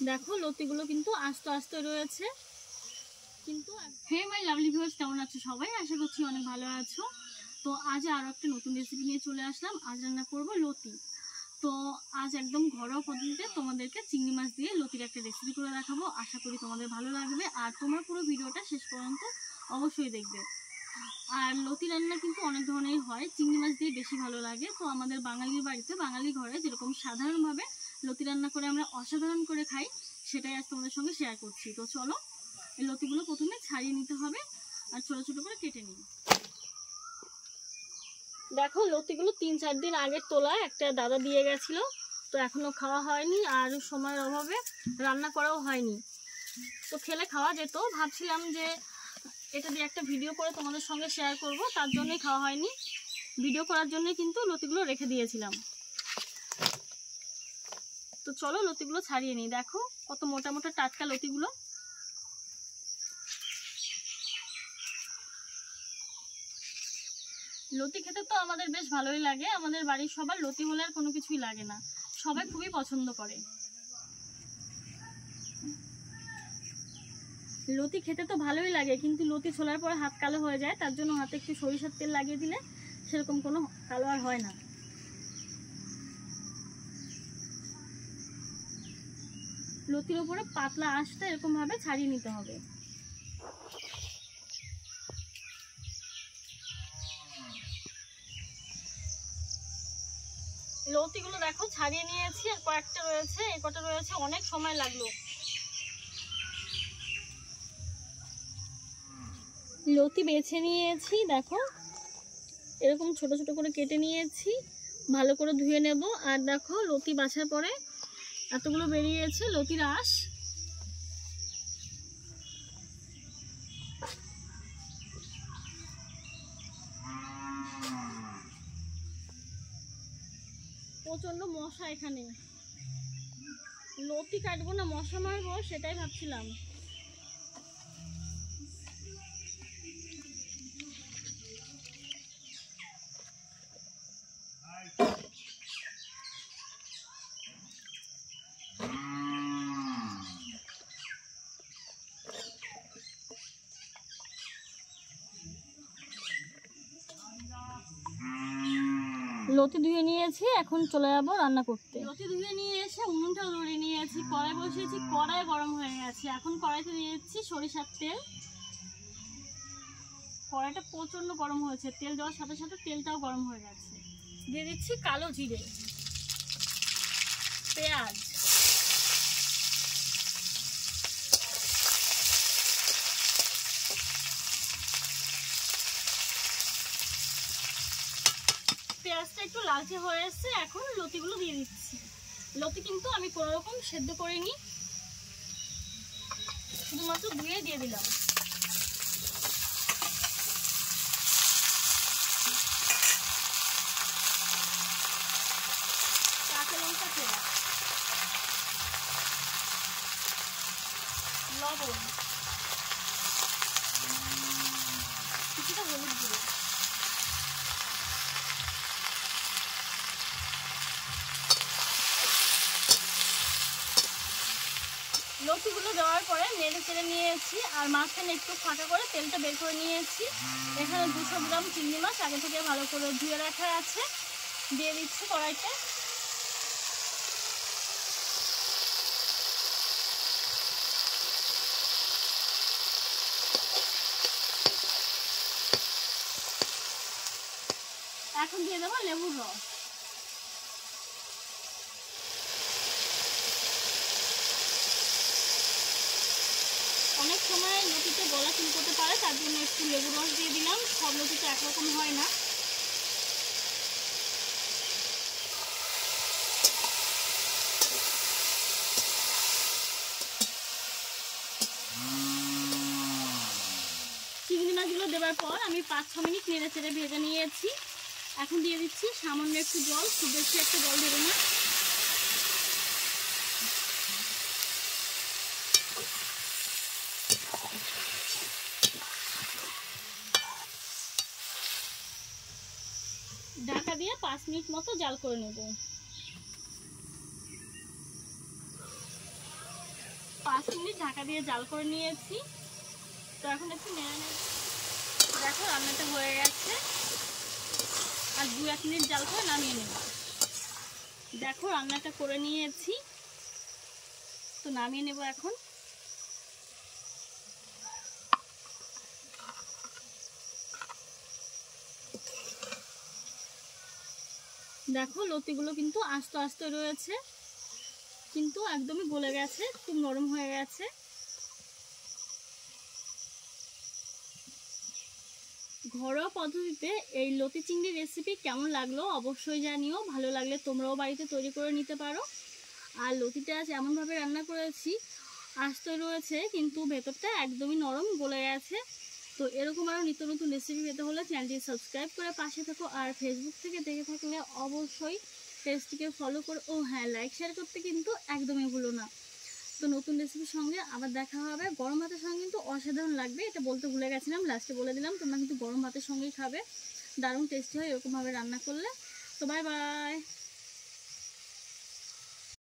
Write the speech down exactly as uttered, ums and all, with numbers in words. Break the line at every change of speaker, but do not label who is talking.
দেখো লতিগুলো কিন্তু আস্তে আস্তে রয়েছে কিন্তু। হে মাই লাভলি ভিউয়ার্স, কেমন আছো সবাই? আশা করছি অনেক ভালো আছো। তো আজ আরও একটা নতুন রেসিপি নিয়ে চলে আসলাম। আজ রান্না করব লতি। তো আজ একদম ঘরোয়া পদ্ধতিতে তোমাদেরকে চিংড়ি মাছ দিয়ে লতির একটা রেসিপি করে দেখাবো। আশা করি তোমাদের ভালো লাগবে আর তোমরা পুরো ভিডিওটা শেষ পর্যন্ত অবশ্যই দেখবে। আর লতি রান্না কিন্তু অনেক ধরনের হয়, চিংড়ি মাছ দিয়ে বেশি ভালো লাগে। তো আমাদের বাঙালির বাড়িতে, বাঙালি ঘরে যেরকম সাধারণভাবে লতি রান্না করে আমরা অসাধারণ করে খাই, সেটাই আজ তোমাদের সঙ্গে শেয়ার করছি। তো চলো, এই লতিগুলো প্রথমে ছাড়িয়ে নিতে হবে আর ছোট ছোট করে কেটে নিই। দেখো লতিগুলো তিন চার দিন আগের তোলা, একটা দাদা দিয়ে গেছিল, তো এখনো খাওয়া হয়নি আর সময়ের অভাবে রান্না করাও হয়নি। তো খেলে খাওয়া যেত, ভাবছিলাম যে এটা দিয়ে একটা ভিডিও করে তোমাদের সঙ্গে শেয়ার করব, তার জন্যই খাওয়া হয়নি। ভিডিও করার জন্যই কিন্তু লতিগুলো রেখে দিয়েছিলাম। তো চলো লতিগুলো ছাড়িয়ে নিই। দেখো কত মোটা মোটা টাটকা লতিগুলো। লতি খেতে তো আমাদের বেশ ভালোই লাগে, আমাদের বাড়ির সবার লতি হলে আর কোনো কিছুই লাগে না, সবাই খুবই পছন্দ করে। লতি খেতে তো ভালোই লাগে, কিন্তু লতি ছোলার পরে হাত কালো হয়ে যায়, তার জন্য হাতে একটু সরিষার তেল লাগিয়ে দিলে সেরকম কোনো কালো আর হয় না। লতির উপরে পাতলা আঁশটা এরকম ভাবে ছাড়িয়ে নিতে হবে। লতিগুলো দেখো ছাড়িয়ে নিয়েছি, আর কয়েকটা রয়েছে, এই কটা রয়েছে, অনেক সময় লাগলো। লতি বেছে নিয়েছি, দেখো এরকম ছোট ছোট করে কেটে নিয়েছি, ভালো করে ধুয়ে নেব। আর দেখো লতি বাছার পরে এতগুলো বেরিয়েছে লতির আঁশ। প্রচন্ড মশা এখানে, লতি কাটবো না মশা মারবো সেটাই ভাবছিলাম। লতি ধুয়ে নিয়েছি, এখন চলে যাবো রান্না করতে। লতি ধুয়ে নিয়ে এসে উনুনটা ধরে নিয়েছি, কড়াই বসিয়েছি, কড়াই গরম হয়ে গেছে। এখন কড়াইতে দিয়েছি সরিষার তেল। কড়াইটা প্রচন্ড গরম হয়েছে, তেল দেওয়ার সাথে সাথে তেলটাও গরম হয়ে গেছে। দিয়ে দিচ্ছি কালো জিরে, পেঁয়াজ, পেঁয়াজটা একটু লালচে হয়ে এসছে, এখন লতিগুলো দিয়ে দিচ্ছি। লতি কিন্তু আমি কোনো রকম সেদ্ধ করিনি, শুধুমাত্র ধুয়ে দিয়ে দিলাম। কাঁচা লঙ্কা পেঁয়াজ, লবণ, কিছুটা হলুদ গুঁড়ো, লতিগুলো দেওয়ার পরে নেড়ে চেড়ে নিয়েছি, আর মাঝখানে একটু ফাঁকা করে তেলটা বের করে নিয়েছি। এখানে দুশো গ্রাম চিংড়ি মাছ আগে থেকে ভালো করে ধুয়ে রাখা আছে, দিয়ে দিচ্ছি কড়াইতে। এখন দিয়ে দেবো লেবুর রস। অনেক সময় লতিতে গলা চুলকোতে পারে, তার জন্য একটু লেবুর রস দিয়ে দিলাম। সব লতিতে একরকম হয় না। চিংড়ি মাছগুলো দেওয়ার পর আমি পাঁচ ছ মিনিট নেড়ে চেড়ে ভেজে নিয়েছি। এখন দিয়ে দিচ্ছি সামান্য একটু জল, খুব বেশি একটা জল দেবো না। ঢাকা দিয়ে পাঁচ মিনিট মতো জাল করে নেব। পাঁচ মিনিট ঢাকা দিয়ে জাল করে নিয়েছি। তো এখন একটু নেড়ে নেড়ে দেখো রান্নাটা হয়ে গেছে, আর দু এক মিনিট জাল করে নামিয়ে নেব। দেখো রান্নাটা করে নিয়েছি, তো নামিয়ে নেব এখন। দেখো লতিগুলো কিন্তু আস্তে আস্তে রয়েছে, কিন্তু একদমই গলে গেছে, খুব নরম হয়ে গেছে। ঘরোয়া পদ্ধতিতে এই লতি চিংড়ি রেসিপি কেমন লাগলো অবশ্যই জানিও। ভালো লাগলে তোমরাও বাড়িতে তৈরি করে নিতে পারো। আর লতিটা আজ এমনভাবে রান্না করেছি, আস্তে রয়েছে কিন্তু ভেতরটা একদমই নরম, গলে গেছে। তো এরকম আরও নিত্য নতুন রেসিপি পেতে হলে চ্যানেলটি সাবস্ক্রাইব করে পাশে থাকো। আর ফেসবুক থেকে দেখে থাকলে অবশ্যই পেজটিকে ফলো করো। ও হ্যাঁ, লাইক শেয়ার করতে কিন্তু একদমই ভুলো না। তো নতুন রেসিপির সঙ্গে আবার দেখা হবে। গরম ভাতের সঙ্গে কিন্তু অসাধারণ লাগবে, এটা বলতে ভুলে গেছিলাম, লাস্টে বলে দিলাম। তোমরা কিন্তু গরম ভাতের সঙ্গেই খাবে, দারুণ টেস্টি হয় এরকমভাবে রান্না করলে। তো বাই বাই।